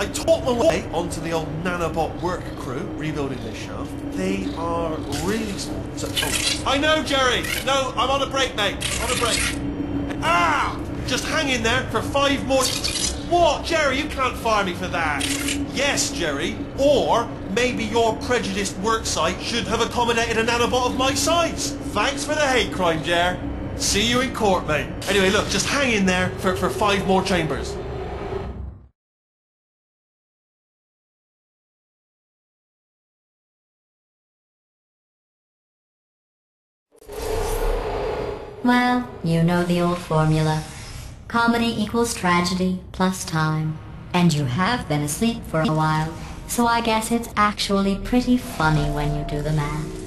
I taught my way onto the old nanobot work crew rebuilding this shaft. They are really small. So, I know, Jerry. No, I'm on a break, mate. On a break. Ah! Just hang in there for 5 more... What, Jerry? You can't fire me for that. Yes, Jerry. Or maybe your prejudiced work site should have accommodated a nanobot of my size. Thanks for the hate crime, Jer. See you in court, mate. Anyway, look, just hang in there for 5 more chambers. Well, you know the old formula. Comedy equals tragedy plus time. And you have been asleep for a while, so I guess it's actually pretty funny when you do the math.